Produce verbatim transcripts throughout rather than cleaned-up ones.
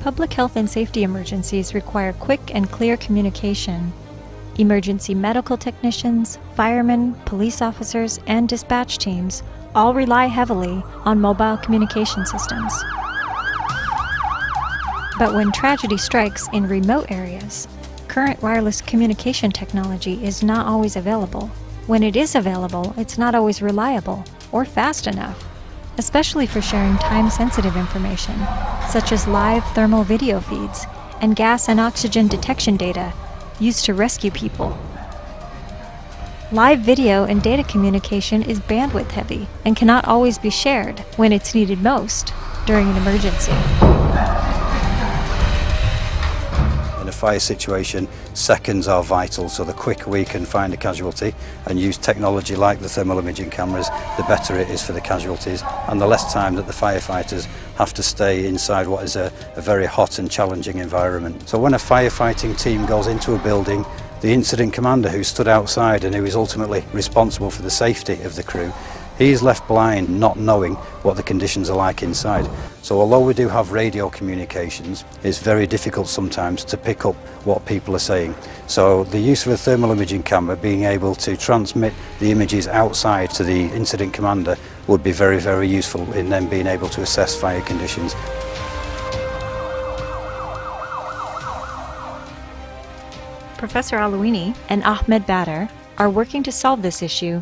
Public health and safety emergencies require quick and clear communication. Emergency medical technicians, firemen, police officers, and dispatch teams all rely heavily on mobile communication systems. But when tragedy strikes in remote areas, current wireless communication technology is not always available. When it is available, it's not always reliable or fast enough, especially for sharing time-sensitive information, such as live thermal video feeds and gas and oxygen detection data used to rescue people. Live video and data communication is bandwidth heavy and cannot always be shared when it's needed most during an emergency. In a fire situation, seconds are vital, so the quicker we can find a casualty and use technology like the thermal imaging cameras, the better it is for the casualties and the less time that the firefighters have to stay inside what is a, a very hot and challenging environment. So when a firefighting team goes into a building, the incident commander who stood outside and who is ultimately responsible for the safety of the crew, he is left blind, not knowing what the conditions are like inside. So although we do have radio communications, it's very difficult sometimes to pick up what people are saying. So the use of a thermal imaging camera, being able to transmit the images outside to the incident commander, would be very, very useful in them being able to assess fire conditions. Professor Alouini and Ahmed Badr are working to solve this issue.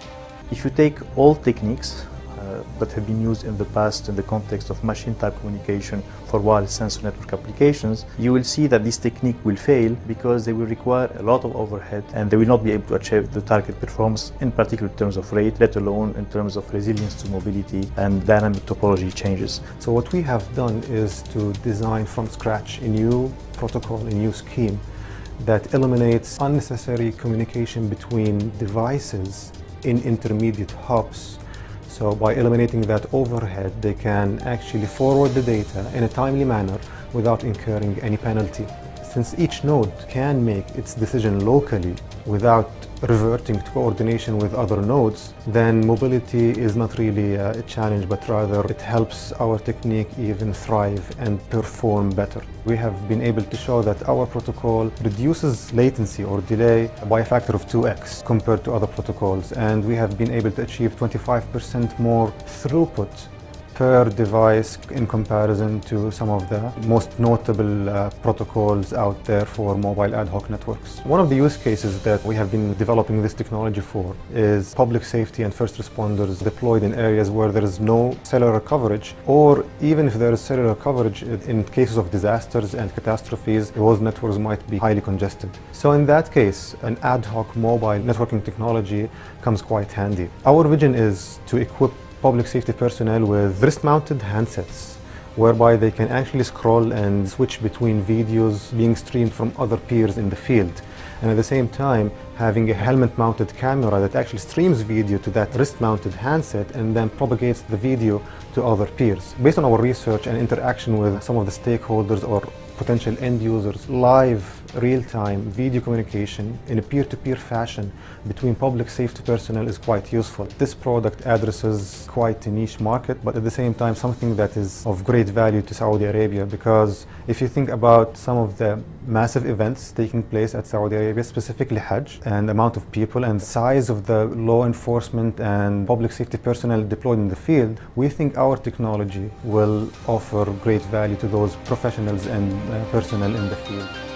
If you take all techniques uh, that have been used in the past in the context of machine-type communication for wireless sensor network applications, you will see that this technique will fail because they will require a lot of overhead and they will not be able to achieve the target performance, in particular in terms of rate, let alone in terms of resilience to mobility and dynamic topology changes. So what we have done is to design from scratch a new protocol, a new scheme that eliminates unnecessary communication between devices in intermediate hubs. So by eliminating that overhead, they can actually forward the data in a timely manner without incurring any penalty. Since each node can make its decision locally without reverting to coordination with other nodes, then mobility is not really a challenge, but rather it helps our technique even thrive and perform better. We have been able to show that our protocol reduces latency or delay by a factor of two X compared to other protocols, and we have been able to achieve twenty-five percent more throughput per device in comparison to some of the most notable uh, protocols out there for mobile ad hoc networks. One of the use cases that we have been developing this technology for is public safety and first responders deployed in areas where there is no cellular coverage, or even if there is cellular coverage, in cases of disasters and catastrophes, those networks might be highly congested. So in that case, an ad hoc mobile networking technology comes quite handy. Our vision is to equip public safety personnel with wrist-mounted handsets whereby they can actually scroll and switch between videos being streamed from other peers in the field, and at the same time having a helmet-mounted camera that actually streams video to that wrist-mounted handset and then propagates the video to other peers. Based on our research and interaction with some of the stakeholders or potential end users, live, real-time video communication in a peer-to-peer fashion between public safety personnel is quite useful. This product addresses quite a niche market, but at the same time something that is of great value to Saudi Arabia, because if you think about some of the massive events taking place at Saudi Arabia, specifically Hajj, and the amount of people and size of the law enforcement and public safety personnel deployed in the field, we think our technology will offer great value to those professionals and uh, personnel in the field.